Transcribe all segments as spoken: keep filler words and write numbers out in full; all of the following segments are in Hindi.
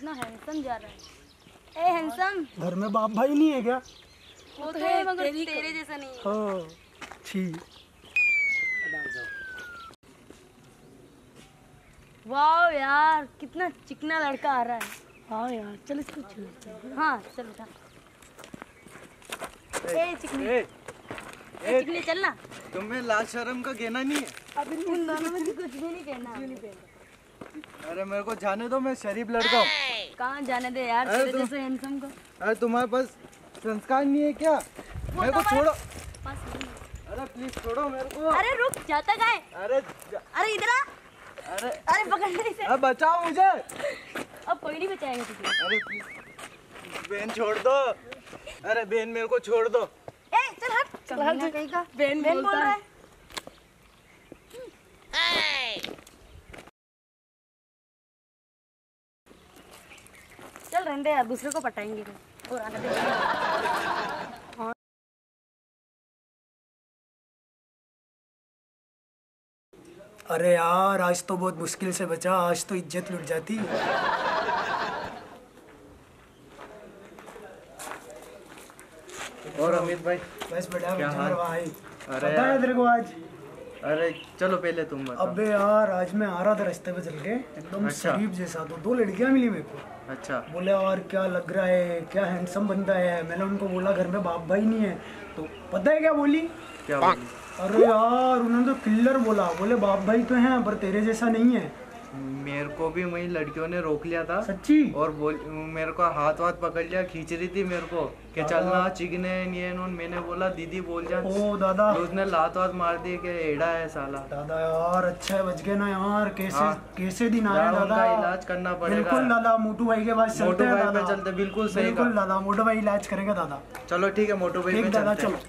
कितना हैंडसम जा रहा है। ए हैंडसम, घर में बाप भाई नहीं है क्या? वो तो है मगर तेरे जैसा नहीं है। हाँ ठीक। वाह यार कितना चिकना लड़का आ रहा है। हाँ यार चल इसको चल। हाँ चल उठा। ए चिकनी, ए, ए चिकनी चलना। तुम्हें लाज शर्म का कहना नहीं है? अभी उन दोनों में कुछ भी नहीं कहना। क्यों नहीं कहना? अरे मेरे को जाने दो, मैं शरीफ लड़का हूँ। कहाँ जाने दे यार तेरे जैसे हैंडसम को। अरे तुम्हारे पास संस्कार नहीं है क्या? मेरे को छोड़ो। अरे प्लीज छोड़ो मेरे को। अरे रुक, जाता कहाँ है? अरे अरे इधर आ। अरे अरे पकड़ ले इसे। अब बचाओ मुझे। अब कोई नहीं बचाएगा तुझे। अरे प्लीज बेन छोड़ दो। अरे बेन मेरे को छोड़ दो। ए चल हट। चल हट कहीं का। बेन बेन बोल रहा है। चल रहने दे यार, दूसरे को पटाएंगे और आने दे। अरे यार आज तो बहुत मुश्किल से बचा, आज तो इज्जत लुट जाती। और अमित भाई बस बढ़िया क्या हाल? भाई। अरे पता है तेरे को आज? अरे चलो पहले तुम बताओ। अबे यार आज मैं आ रहा था रास्ते पे चल के, एकदम अच्छा। शरीफ जैसा, तो दो लड़कियां मिली मेरे को। अच्छा। बोले यार क्या लग रहा है, क्या हैंडसम बनता है। मैंने उनको बोला घर में बाप भाई नहीं है, तो पता है क्या बोली? क्या बोली? अरे यार उन्होंने तो किल्लर बोला, बोले बाप भाई तो हैं पर तेरे जैसा नहीं है। मेरे को भी वही लड़कियों ने रोक लिया था। सच्ची? और बोल मेरे को हाथ वाथ पकड़ लिया, खींच रही थी मेरे को कि चलना चिकने ये नून। मैंने बोला दीदी बोल जा। ओ दादा, तो उसने लात वात मार दी कि एड़ा है साला। दादा यार अच्छा है बच गए ना यार। कैसे हाँ। कैसे दिन आए उनका दादा। इलाज करना पड़ेगा। बिल्कुल दादा, मोटू भाई के पास मोटू चलते हैं भाई पे दादा। चलते, बिल्कुल सही बिल्कुल कहा। दादा, मोटू भाई इलाज करेगा दादा। चलो ठीक है, मोटू भाई पे ठीक दादा चलते चलो। हैं।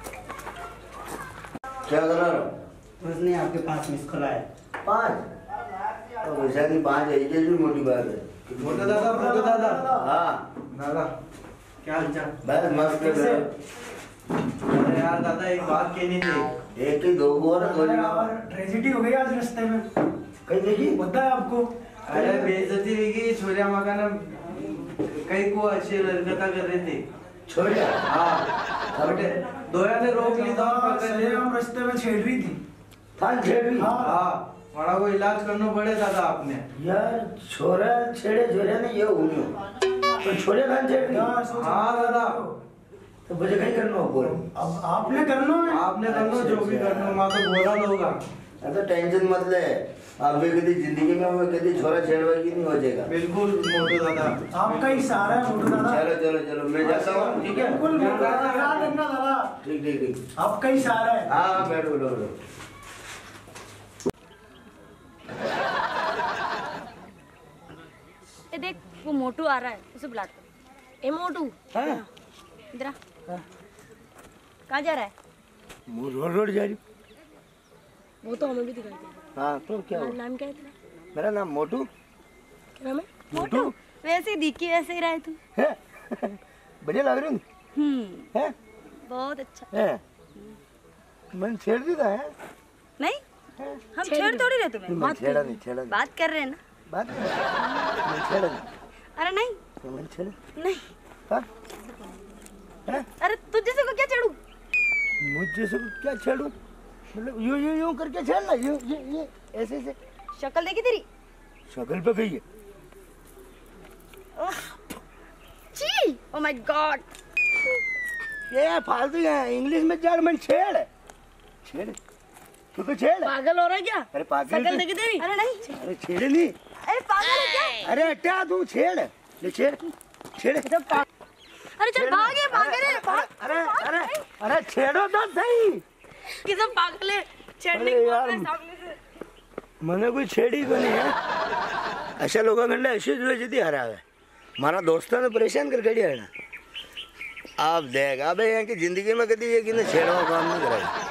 क्या कर रहा हो? कुछ नहीं, आपके पास मिस कॉल आया। पाँच? तो वैसा नहीं, पाँच है ये भी मोटी बात है। मोटू दादा, मोटू दादा। हाँ दादा क्या हाल चाल? बस मस्त है। अरे यार दादा एक बात कहनी थी। एक ही दो को और दो यार ट्रेजेडी हो गई आज रास्ते में। कहीं देखी? पता है आपको? अरे बेइज्जती हुई, छोरिया मकान कई को अच्छी हरकत कर रहे थे। छोड़िया? हाँ बेटे, दोया ने रोक ली था। हम रास्ते में छेड़ रही थी। थान छेड़ भी? हाँ बड़ा को इलाज करना पड़े दादा आपने। यार छोरा छेड़े छोरे ने ये हुई तो छोरे थान छेड़ दी? हाँ दादा। तो मुझे कहीं करना हो बोल। अब आपने करना है। आपने करना जो भी करना, मैं तो बोला होगा। तो टेंशन मत ले, आप भी कभी जिंदगी में वो कभी छोरा छेड़वाई नहीं हो जाएगा। बिल्कुल मोटू दादा, आपका ही सहारा है मोटू दादा। चलो चलो चलो मैं जाता हूँ, ठीक है? बिल्कुल मोटू दादा, याद रखना दादा। ठीक ठीक ठीक। आपका ही सहारा है। हाँ हाँ बैठो बैठो। ए देख वो मोटू आ रहा है, उसे बुला। ए मोटू हाँ इधर आ। कहाँ जा रहा है? मैं रोड रोड जा रही हूँ। वो तो हमें भी दिखाई दे। हाँ तो क्या हुआ? नाम क्या है तेरा? मेरा नाम मोटू। क्या नाम है? मोटू। वैसे ही दिखी वैसे ही रहा है तू। है बढ़िया लग रही हम्म है? बहुत अच्छा। है मैंने छेड़ दी था है? नहीं हम छेड़ थोड़ी रहे तुम्हें। मैं छेड़ा नहीं छेड़ा नहीं बात कर रहे हैं ना। बात मैं छेड़ा नहीं। अरे नहीं तो मैंने छेड़ा नहीं। हाँ है? अरे तुझ जैसे को क्या चढ़ू? मुझे से क्या छेड़ू? मतलब यूं यूं यूं करके छेड़ना, यूं ये ये ऐसे ऐसे। शक्ल देखी तेरी? शक्ल पे गई है। छी ओह माय गॉड। ये फालतू है, इंग्लिश में जाड़ मन छेड़ छेड़ तू तो छेड़। पागल हो रहा है क्या? अरे पागल शक्ल देखी तेरी? अरे नहीं। अरे छेड़े नहीं। अरे पागल है क्या? अरे हटा तू छेड़ ले छेड़ छेड़। अरे चल भाग ये पागल है। भाग। अरे अरे अरे छेड़ो तो सही। किसे पागल है छेड़ने अरे को यार, अपने सामने से। मैंने कोई छेड़ी को नहीं है। अशा लोकांकडे अशी जुळाची हरावे। मारा दोस्ताने परेशान कर गड़ी है ना। आप देख अबे यहाँ की जिंदगी में कभी ये कि छेड़वा काम नहीं करेगा।